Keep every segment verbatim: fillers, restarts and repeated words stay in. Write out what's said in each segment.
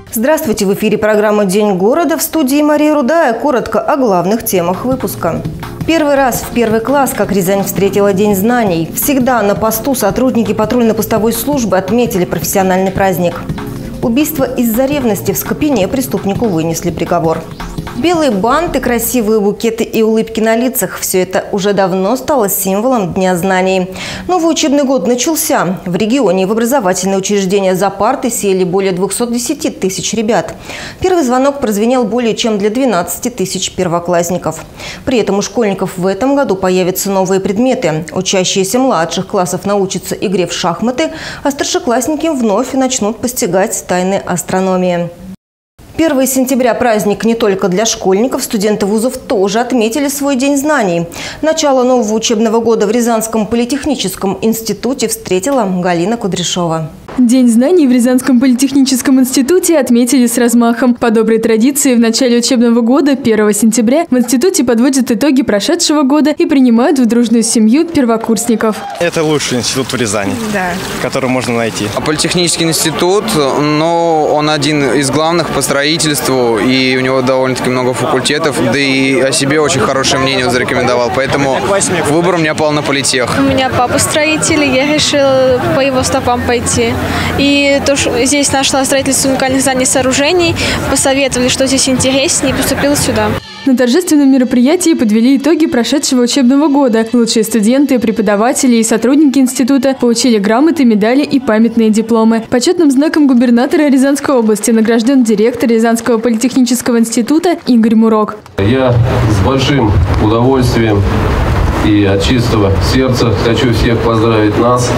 Здравствуйте! В эфире программа «День города», в студии Мария Рудая. Коротко о главных темах выпуска. Первый раз в первый класс, как Рязань встретила День знаний. Всегда на посту сотрудники патрульно-постовой службы отметили профессиональный праздник. Убийство из-за ревности в Скопине преступнику вынесли приговор. Белые банты, красивые букеты и улыбки на лицах – все это уже давно стало символом Дня знаний. Новый учебный год начался. В регионе и в образовательные учреждения за парты сели более двухсот десяти тысяч ребят. Первый звонок прозвенел более чем для двенадцати тысяч первоклассников. При этом у школьников в этом году появятся новые предметы. Учащиеся младших классов научатся игре в шахматы, а старшеклассники вновь начнут постигать тайны астрономии. первое сентября – праздник не только для школьников, студенты вузов тоже отметили свой День знаний. Начало нового учебного года в Рязанском политехническом институте встретила Галина Кудряшова. День знаний в Рязанском политехническом институте отметили с размахом. По доброй традиции в начале учебного года, первого сентября, в институте подводят итоги прошедшего года и принимают в дружную семью первокурсников. Это лучший институт в Рязани, да, который можно найти. Политехнический институт, но он один из главных по строительству, и у него довольно-таки много факультетов, да и о себе очень хорошее мнение он зарекомендовал, поэтому выбор у меня пал на политех. У меня папа строитель, и я решила по его стопам пойти. И то, что здесь нашла строительство уникальных зданий и сооружений, посоветовали, что здесь интереснее, и поступила сюда. На торжественном мероприятии подвели итоги прошедшего учебного года. Лучшие студенты, преподаватели и сотрудники института получили грамоты, медали и памятные дипломы. Почетным знаком губернатора Рязанской области награжден директор Рязанского политехнического института Игорь Мурок. Я с большим удовольствием и от чистого сердца хочу всех поздравить нас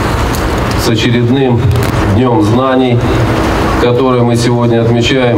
с очередным Днем знаний, который мы сегодня отмечаем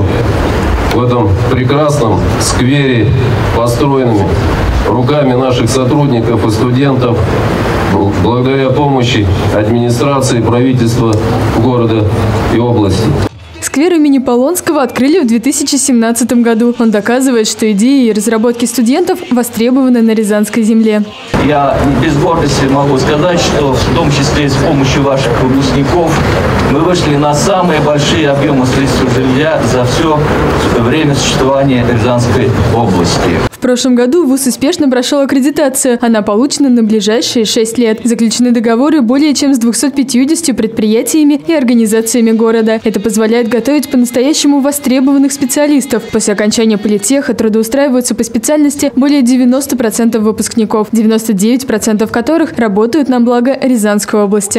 в этом прекрасном сквере, построенном руками наших сотрудников и студентов, благодаря помощи администрации, правительства города и области. Сквер имени Полонского открыли в две тысячи семнадцатом году. Он доказывает, что идеи и разработки студентов востребованы на Рязанской земле. Я без гордости могу сказать, что в том числе и с помощью ваших выпускников мы вышли на самые большие объемы строительства жилья за все время существования Рязанской области. В прошлом году вуз успешно прошел аккредитацию. Она получена на ближайшие шесть лет. Заключены договоры более чем с двумястами пятьюдесятью предприятиями и организациями города. Это позволяет готовить по-настоящему востребованных специалистов. После окончания политеха трудоустраиваются по специальности более девяноста процентов выпускников, девяноста девяти процентов которых работают на благо Рязанской области.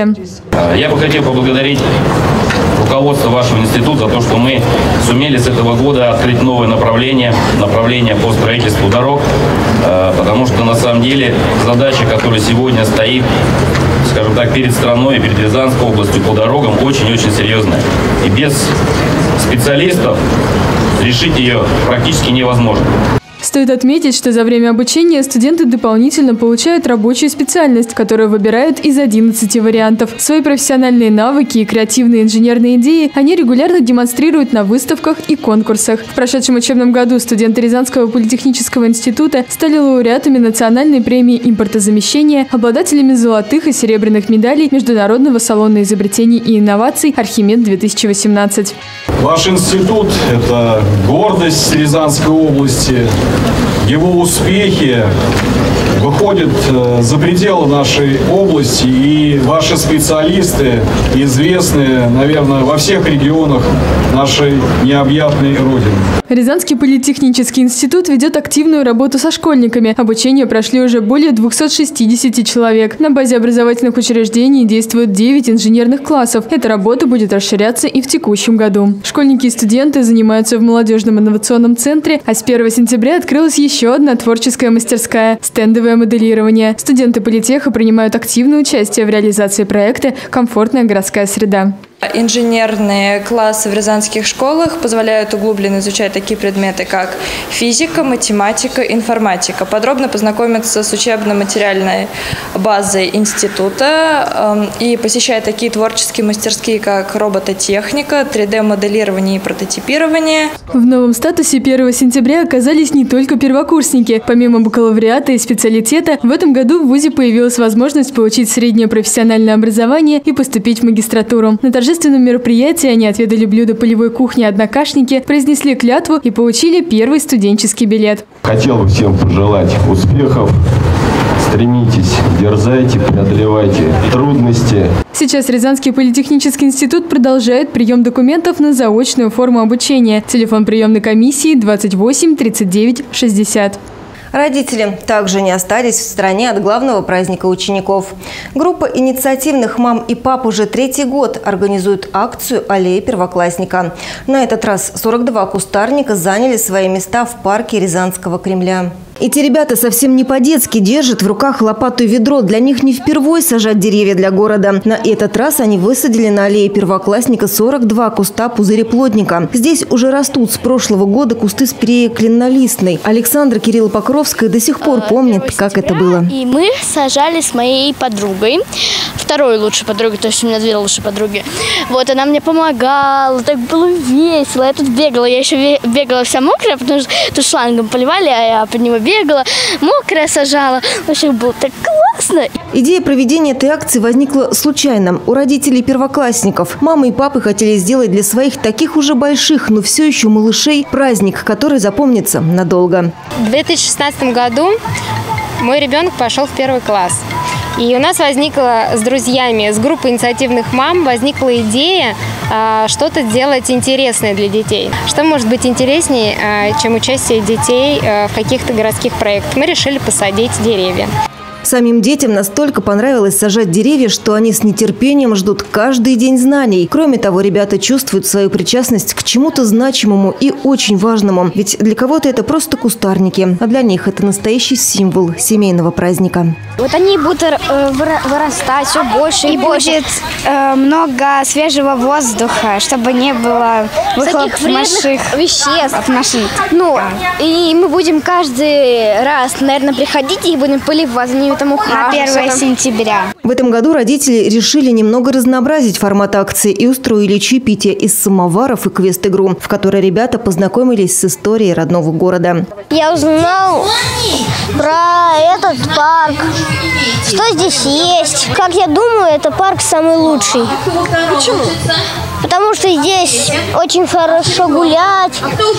Я бы хотел поблагодарить руководство вашего института за то, что мы сумели с этого года открыть новое направление, направление по строительству дорог, потому что на самом деле задача, которая сегодня стоит, скажем так, перед страной и перед Рязанской областью по дорогам, очень-очень серьезная. И без специалистов решить ее практически невозможно. Стоит отметить, что за время обучения студенты дополнительно получают рабочую специальность, которую выбирают из одиннадцати вариантов. Свои профессиональные навыки и креативные инженерные идеи они регулярно демонстрируют на выставках и конкурсах. В прошедшем учебном году студенты Рязанского политехнического института стали лауреатами национальной премии импортозамещения, обладателями золотых и серебряных медалей Международного салона изобретений и инноваций «Архимед-две тысячи восемнадцать». Ваш институт – это гордость Рязанской области. Его успехи выходят за пределы нашей области, и ваши специалисты известны, наверное, во всех регионах нашей необъятной Родины. Рязанский политехнический институт ведет активную работу со школьниками. Обучение прошли уже более двухсот шестидесяти человек. На базе образовательных учреждений действуют девять инженерных классов. Эта работа будет расширяться и в текущем году. Школьники и студенты занимаются в молодежном инновационном центре, а с первого сентября открылась еще одна творческая мастерская – стендовое моделирование. Студенты политеха принимают активное участие в реализации проекта «Комфортная городская среда». Инженерные классы в рязанских школах позволяют углубленно изучать такие предметы, как физика, математика, информатика. Подробно познакомиться с учебно-материальной базой института и посещать такие творческие мастерские, как робототехника, три дэ моделирование и прототипирование. В новом статусе первого сентября оказались не только первокурсники. Помимо бакалавриата и специалитета, в этом году в вузе появилась возможность получить среднее профессиональное образование и поступить в магистратуру. На торжественном торжественном мероприятии они отведали блюда полевой кухни «Однокашники», произнесли клятву и получили первый студенческий билет. Хотел бы всем пожелать успехов. Стремитесь, дерзайте, преодолевайте трудности. Сейчас Рязанский политехнический институт продолжает прием документов на заочную форму обучения. Телефон приемной комиссии двадцать восемь тридцать девять шестьдесят. Родители также не остались в стороне от главного праздника учеников. Группа инициативных мам и пап уже третий год организует акцию «Аллея первоклассника». На этот раз сорок два кустарника заняли свои места в парке Рязанского Кремля. Эти ребята совсем не по-детски держат в руках лопату и ведро. Для них не впервой сажать деревья для города. На этот раз они высадили на аллее первоклассника сорок два куста пузыреплодника. Здесь уже растут с прошлого года кусты спирея клиннолистной. Александра Кирилла Покровская до сих пор помнит, как это было. И мы сажали с моей подругой, второй лучшей подругой, то есть у меня две лучшие подруги. Вот, она мне помогала, так было весело. Я тут бегала, я еще бегала вся мокрая, потому что тут шлангом поливали, а я под него бегала, мокрая сажала. В общем, было так классно. Идея проведения этой акции возникла случайно. У родителей первоклассников. Мама и папа хотели сделать для своих таких уже больших, но все еще малышей праздник, который запомнится надолго. В две тысячи шестнадцатом году мой ребенок пошел в первый класс. И у нас возникла с друзьями, с группой инициативных мам, возникла идея э, что-то делать интересное для детей. Что может быть интереснее, э, чем участие детей э, в каких-то городских проектах? Мы решили посадить деревья. Самим детям настолько понравилось сажать деревья, что они с нетерпением ждут каждый день знаний. Кроме того, ребята чувствуют свою причастность к чему-то значимому и очень важному. Ведь для кого-то это просто кустарники, а для них это настоящий символ семейного праздника. Вот они будут э, вырастать все больше и, и больше. Будет э, много свежего воздуха, чтобы не было выхлопных веществ от машин. Ну, и мы будем каждый раз, наверное, приходить и будем поливать за ними. На первое сентября. В этом году родители решили немного разнообразить формат акции и устроили чаепитие из самоваров и квест-игру, в которой ребята познакомились с историей родного города. Я узнал про этот парк, что здесь есть. Как я думаю, это парк самый лучший. Почему? Потому что здесь очень хорошо гулять.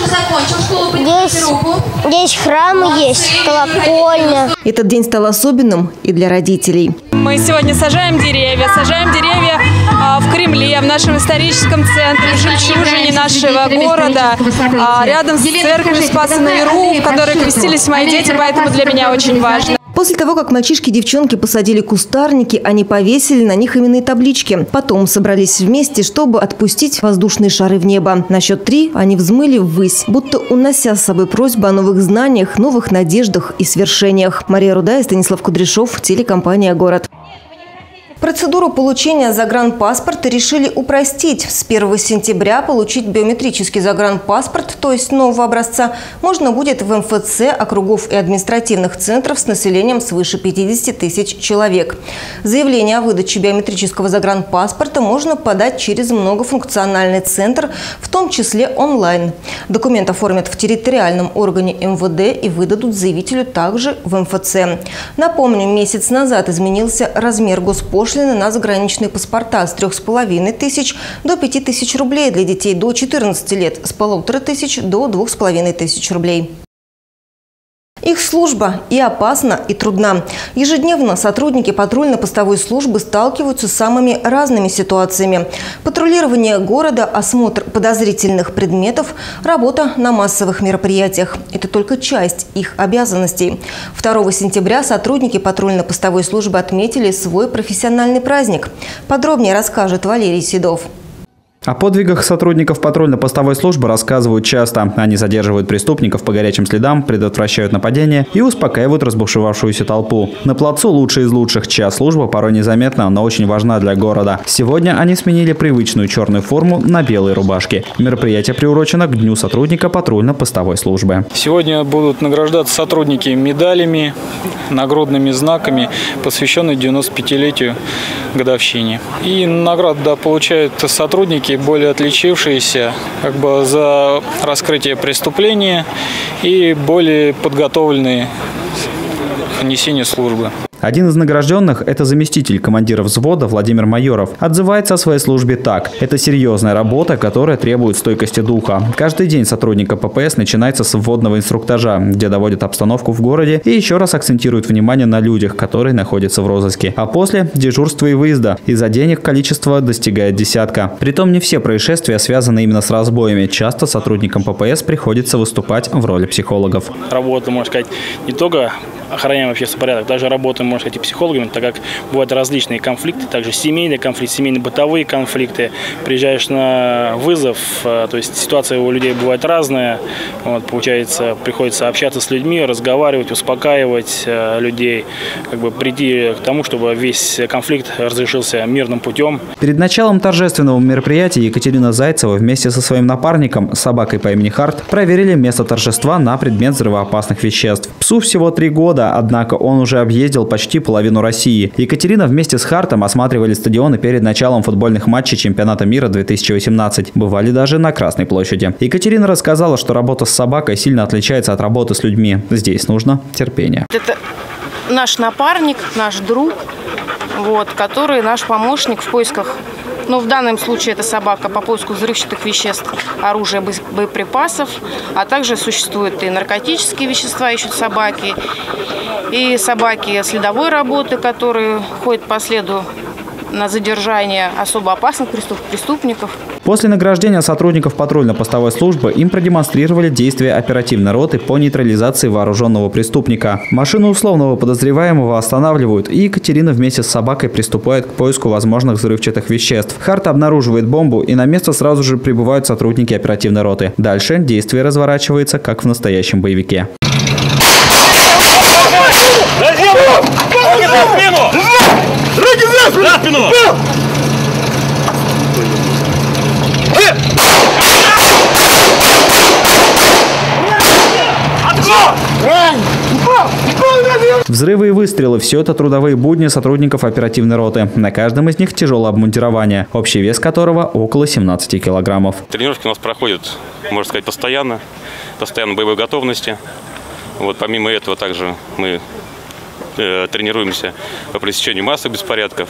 Здесь, здесь храмы есть, колокольня. Этот день стал особенным и для родителей. Мы сегодня сажаем деревья, сажаем деревья а, в Кремле, в нашем историческом центре, в жемчужине нашего города, а, рядом с церковью Спаса на Яру, в которой крестились мои дети, поэтому для меня очень важно. После того, как мальчишки и девчонки посадили кустарники, они повесили на них именные таблички. Потом собрались вместе, чтобы отпустить воздушные шары в небо. На счет три они взмыли ввысь, будто унося с собой просьбу о новых знаниях, новых надеждах и свершениях. Мария Рудая, Станислав Кудряшов, телекомпания «Город». Процедуру получения загранпаспорта решили упростить. С первого сентября получить биометрический загранпаспорт, то есть нового образца, можно будет в эм эф цэ округов и административных центров с населением свыше пятидесяти тысяч человек. Заявление о выдаче биометрического загранпаспорта можно подать через многофункциональный центр, в том числе онлайн. Документ оформят в территориальном органе эм вэ дэ и выдадут заявителю также в эм эф цэ. Напомню, месяц назад изменился размер госпошлины на заграничные паспорта с трех с половиной тысяч до пяти тысяч рублей, для детей до четырнадцати лет с полутора тысяч до двух с половиной тысяч рублей. Их служба и опасна, и трудна. Ежедневно сотрудники патрульно-постовой службы сталкиваются с самыми разными ситуациями. Патрулирование города, осмотр подозрительных предметов, работа на массовых мероприятиях – это только часть их обязанностей. второго сентября сотрудники патрульно-постовой службы отметили свой профессиональный праздник. Подробнее расскажет Валерий Седов. О подвигах сотрудников патрульно-постовой службы рассказывают часто. Они задерживают преступников по горячим следам, предотвращают нападения и успокаивают разбушевавшуюся толпу. На плацу лучшие из лучших, чья служба порой незаметна, но очень важна для города. Сегодня они сменили привычную черную форму на белые рубашки. Мероприятие приурочено к Дню сотрудника патрульно-постовой службы. Сегодня будут награждаться сотрудники медалями, нагрудными знаками, посвященные девяностопятилетию годовщине. И награду да, получают сотрудники, более отличившиеся как бы за раскрытие преступления и более подготовленные к несению службы. Один из награжденных – это заместитель командира взвода Владимир Майоров. Отзывается о своей службе так. Это серьезная работа, которая требует стойкости духа. Каждый день сотрудника ППС начинается с вводного инструктажа, где доводят обстановку в городе и еще раз акцентируют внимание на людях, которые находятся в розыске. А после – дежурства и выезда. Из-за денег количество достигает десятка. Притом не все происшествия связаны именно с разбоями. Часто сотрудникам ППС приходится выступать в роли психологов. Работа, можно сказать, не только охраняем общественный порядок, даже работаем, можно сказать, и психологами, так как бывают различные конфликты, также семейные конфликты, семейно-бытовые конфликты. Приезжаешь на вызов, то есть ситуация у людей бывает разная, вот, получается, приходится общаться с людьми, разговаривать, успокаивать людей, как бы прийти к тому, чтобы весь конфликт разрешился мирным путем. Перед началом торжественного мероприятия Екатерина Зайцева вместе со своим напарником, собакой по имени Харт, проверили место торжества на предмет взрывоопасных веществ. Псу всего три года, однако он уже объездил почти половину России. Екатерина вместе с Хартом осматривали стадионы перед началом футбольных матчей чемпионата мира две тысячи восемнадцать. Бывали даже на Красной площади. Екатерина рассказала, что работа с собакой сильно отличается от работы с людьми. Здесь нужно терпение. Это наш напарник, наш друг, вот, который наш помощник в поисках. Но в данном случае это собака по поиску взрывчатых веществ, оружия, боеприпасов, а также существуют и наркотические вещества, ищут собаки, и собаки следовой работы, которые ходят по следу на задержание особо опасных преступников. После награждения сотрудников патрульно-постовой службы им продемонстрировали действия оперативной роты по нейтрализации вооруженного преступника. Машину условного подозреваемого останавливают, и Екатерина вместе с собакой приступает к поиску возможных взрывчатых веществ. Харт обнаруживает бомбу, и на место сразу же прибывают сотрудники оперативной роты. Дальше действие разворачивается, как в настоящем боевике. Руки за спину! За спину! Взрывы и выстрелы – все это трудовые будни сотрудников оперативной роты. На каждом из них тяжелое обмундирование, общий вес которого около семнадцати килограммов. Тренировки у нас проходят, можно сказать, постоянно, постоянно боевой готовности. Вот, помимо этого также мы э, тренируемся по пресечению массовых беспорядков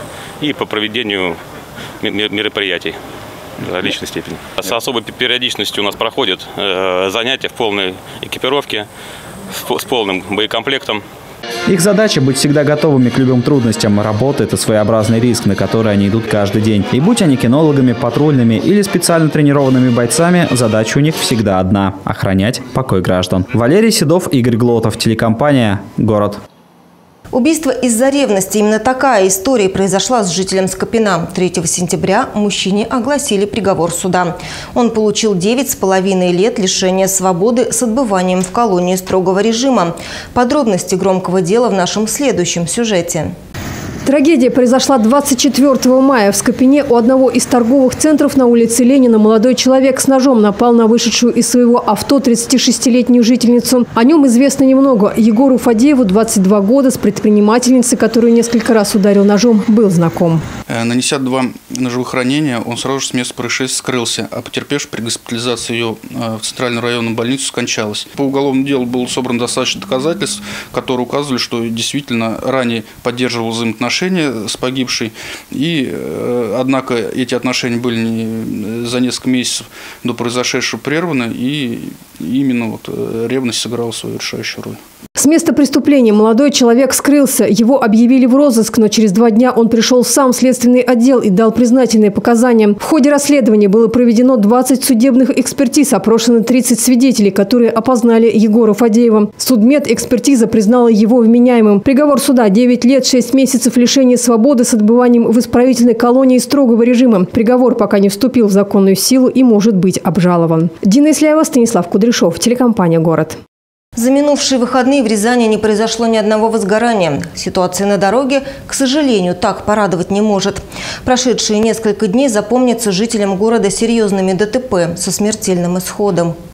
и по проведению мероприятий различной степени. С особой периодичностью у нас проходят э, занятия в полной экипировке, с, с полным боекомплектом. Их задача – быть всегда готовыми к любым трудностям. Работа – это своеобразный риск, на который они идут каждый день. И будь они кинологами, патрульными или специально тренированными бойцами, задача у них всегда одна – охранять покой граждан. Валерий Седов, Игорь Глотов, телекомпания «Город». Убийство из-за ревности. Именно такая история произошла с жителем Скопина. третьего сентября мужчине огласили приговор суда. Он получил девять с половиной лет лишения свободы с отбыванием в колонии строгого режима. Подробности громкого дела в нашем следующем сюжете. Трагедия произошла двадцать четвёртого мая. В Скопине у одного из торговых центров на улице Ленина молодой человек с ножом напал на вышедшую из своего авто тридцатишестилетнюю жительницу. О нем известно немного. Егору Фадееву, двадцать два года, с предпринимательницей, которую несколько раз ударил ножом, был знаком. Нанеся два ножевых ранения, он сразу же с места происшествия скрылся, а потерпевшая при госпитализации ее в Центральную районную больницу скончалась. По уголовному делу было собрано достаточно доказательств, которые указывали, что действительно ранее поддерживал взаимоотношения с погибшей. И, э, однако, эти отношения были не, за несколько месяцев до произошедшего прерваны, и именно вот ревность сыграла свою решающую роль. С места преступления молодой человек скрылся. Его объявили в розыск, но через два дня он пришел сам в следственный отдел и дал признательные показания. В ходе расследования было проведено двадцать судебных экспертиз, опрошены тридцать свидетелей, которые опознали Егора Фадеева. Судмедэкспертиза признала его вменяемым. Приговор суда – девять лет шесть месяцев лишения свободы с отбыванием в исправительной колонии строгого режима. Приговор пока не вступил в законную силу и может быть обжалован. Дина Исляева, Станислав Кудряшов, телекомпания «Город». За минувшие выходные в Рязани не произошло ни одного возгорания. Ситуация на дороге, к сожалению, так порадовать не может. Прошедшие несколько дней запомнятся жителям города серьезными ДТП со смертельным исходом.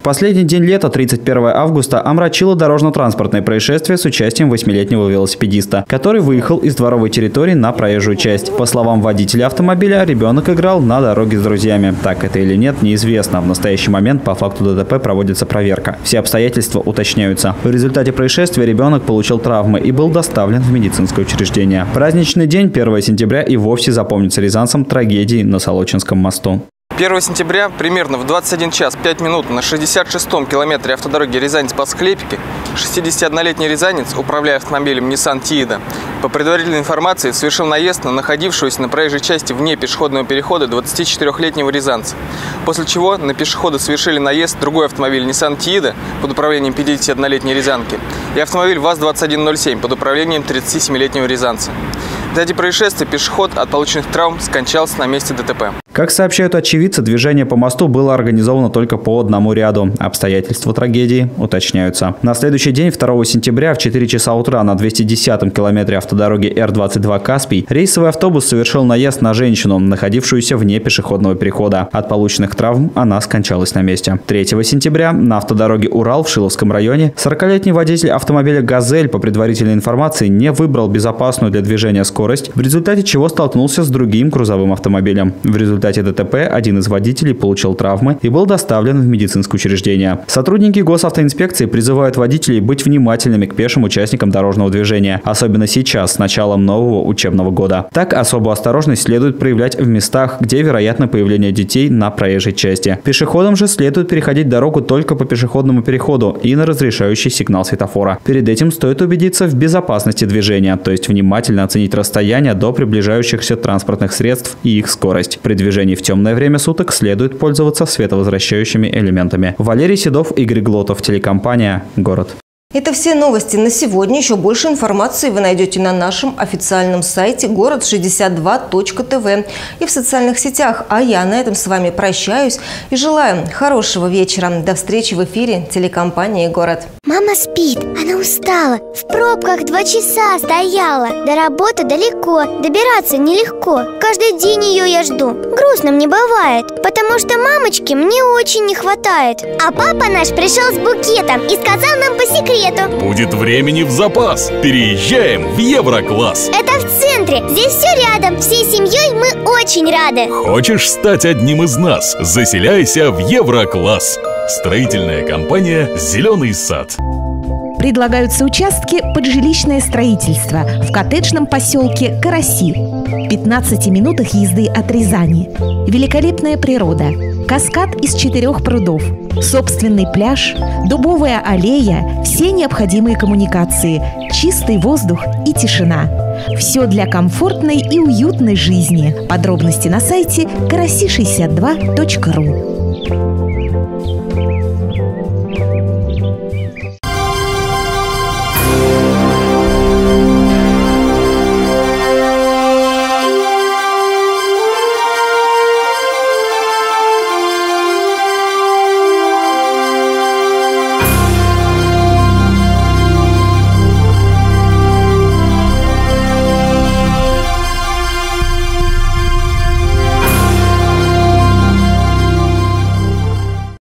последний день лета, тридцать первого августа, омрачило дорожно-транспортное происшествие с участием восьмилетнего велосипедиста, который выехал из дворовой территории на проезжую часть. По словам водителя автомобиля, ребенок играл на дороге с друзьями. Так это или нет, неизвестно. В настоящий момент по факту ДТП проводится проверка. Все обстоятельства уточняются. В результате происшествия ребенок получил травмы и был доставлен в медицинское учреждение. Праздничный день, первого сентября, и вовсе запомнится рязанцам трагедией на Солочинском мосту. первого сентября примерно в двадцать один час пять минут на шестьдесят шестом километре автодороги Рязань-Спас-Клепики шестидесятиоднолетний рязанец, управляя автомобилем Nissan Tiida, по предварительной информации совершил наезд на находившегося на проезжей части вне пешеходного перехода двадцатичетырёхлетнего рязанца. После чего на пешехода совершили наезд другой автомобиль Nissan Tiida под управлением пятидесятиоднолетней рязанки и автомобиль ВАЗ двадцать один ноль семь под управлением тридцатисемилетнего рязанца. В дате происшествия пешеход от полученных травм скончался на месте ДТП. Как сообщают очевидцы, движение по мосту было организовано только по одному ряду. Обстоятельства трагедии уточняются. На следующий день, второго сентября, в четыре часа утра на двухсот десятом километре автодороги Р двадцать два «Каспий» рейсовый автобус совершил наезд на женщину, находившуюся вне пешеходного перехода. От полученных травм она скончалась на месте. третьего сентября на автодороге Урал в Шиловском районе сорокалетний водитель автомобиля «Газель» по предварительной информации не выбрал безопасную для движения скорость, в результате чего столкнулся с другим грузовым автомобилем. В результате В результате ДТП один из водителей получил травмы и был доставлен в медицинское учреждение. Сотрудники госавтоинспекции призывают водителей быть внимательными к пешим участникам дорожного движения, особенно сейчас, с началом нового учебного года. Так, особую осторожность следует проявлять в местах, где вероятно появление детей на проезжей части. Пешеходам же следует переходить дорогу только по пешеходному переходу и на разрешающий сигнал светофора. Перед этим стоит убедиться в безопасности движения, то есть внимательно оценить расстояние до приближающихся транспортных средств и их скорость. При движении в темное время суток следует пользоваться световозвращающими элементами. Валерий Седов, Игорь Глотов, телекомпания «Город». Это все новости на сегодня. Еще больше информации вы найдете на нашем официальном сайте город шестьдесят два точка тв и в социальных сетях. А я на этом с вами прощаюсь и желаю хорошего вечера. До встречи в эфире телекомпании «Город». Мама спит, она устала. В пробках два часа стояла. До работы далеко, добираться нелегко. Каждый день ее я жду. Грустно мне бывает, потому что мамочки мне очень не хватает. А папа наш пришел с букетом и сказал нам по секрету: будет времени в запас. Переезжаем в Еврокласс. Это в центре. Здесь все рядом. Всей семьей мы очень рады. Хочешь стать одним из нас? Заселяйся в Еврокласс. Строительная компания «Зеленый сад». Предлагаются участки под жилищное строительство в коттеджном поселке Караси. В пятнадцати минутах езды от Рязани. Великолепная природа. Каскад из четырех прудов. Собственный пляж, дубовая аллея, все необходимые коммуникации, чистый воздух и тишина. Все для комфортной и уютной жизни. Подробности на сайте караси шестьдесят два точка ру.